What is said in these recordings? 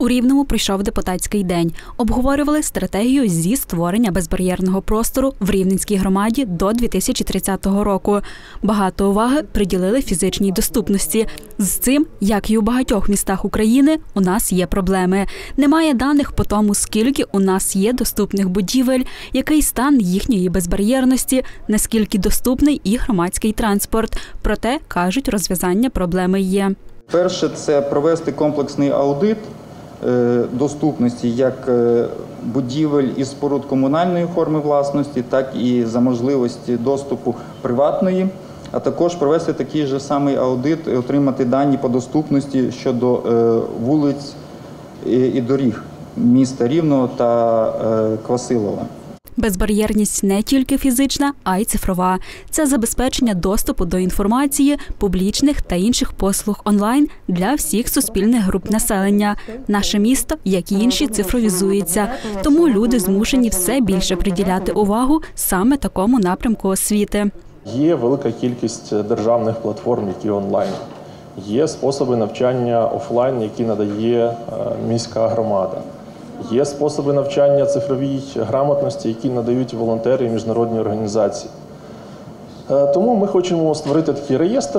У Рівному пройшов депутатський день. Обговорювали стратегію зі створення безбар'єрного простору в Рівненській громаді до 2030 року. Багато уваги приділили фізичній доступності. З цим, як і у багатьох містах України, у нас є проблеми. Немає даних по тому, скільки у нас є доступних будівель, який стан їхньої безбар'єрності, наскільки доступний і громадський транспорт. Проте, кажуть, розв'язання проблеми є. Перше – це провести комплексний аудит доступності як будівель і споруд комунальної форми власності, так і за можливості доступу приватної, а також провести такий же самий аудит і отримати дані по доступності щодо вулиць і доріг міста Рівного та Квасилова. Безбар'єрність не тільки фізична, а й цифрова. Це забезпечення доступу до інформації, публічних та інших послуг онлайн для всіх суспільних груп населення. Наше місто, як і інші, цифровізується. Тому люди змушені все більше приділяти увагу саме такому напрямку освіти. Є велика кількість державних платформ, які онлайн. Є способи навчання офлайн, які надає міська громада. Є способи навчання цифровій грамотності, які надають волонтери і міжнародні організації. Тому ми хочемо створити такий реєстр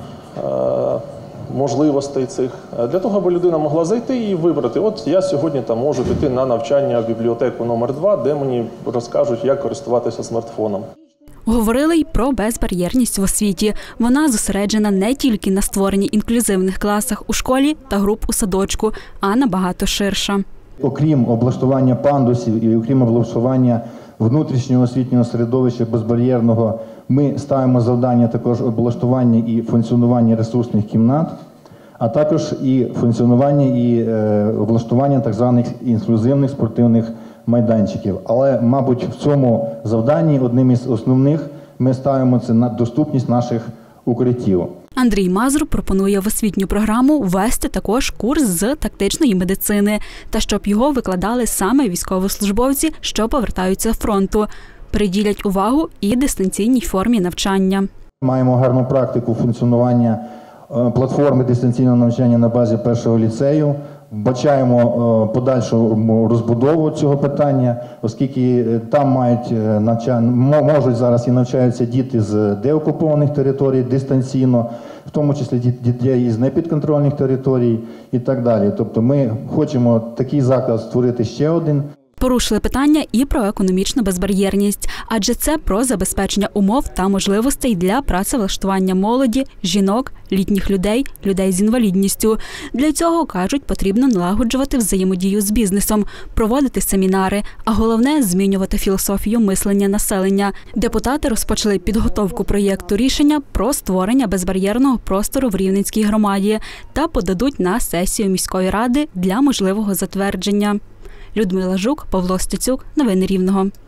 можливостей цих, для того, аби людина могла зайти і вибрати. От я сьогодні можу піти на навчання в бібліотеку номер 2, де мені розкажуть, як користуватися смартфоном. Говорили й про безбар'єрність в освіті. Вона зосереджена не тільки на створенні інклюзивних класах у школі та груп у садочку, а набагато ширша. Окрім облаштування пандусів і окрім облаштування внутрішнього освітнього середовища безбар'єрного, ми ставимо завдання також облаштування і функціонування ресурсних кімнат, а також і функціонування і облаштування так званих інклюзивних спортивних майданчиків. Але, мабуть, в цьому завданні одним із основних ми ставимо це на доступність наших укриттів. Андрій Мазур пропонує в освітню програму ввести також курс з тактичної медицини, та щоб його викладали саме військовослужбовці, що повертаються з фронту. Приділять увагу і дистанційній формі навчання. Маємо гарну практику функціонування платформи дистанційного навчання на базі першого ліцею. Бачаємо подальшу розбудову цього питання, оскільки там можуть зараз і навчаються діти з деокупованих територій дистанційно, в тому числі дітей із непідконтрольних територій і так далі. Тобто ми хочемо такий заклад створити ще один. Порушили питання і про економічну безбар'єрність, адже це про забезпечення умов та можливостей для працевлаштування молоді, жінок, літніх людей, людей з інвалідністю. Для цього, кажуть, потрібно налагоджувати взаємодію з бізнесом, проводити семінари, а головне – змінювати філософію мислення населення. Депутати розпочали підготовку проєкту рішення про створення безбар'єрного простору в Рівненській громаді та подадуть на сесію міської ради для можливого затвердження. Людмила Жук, Павло Стецюк. Новини Рівного.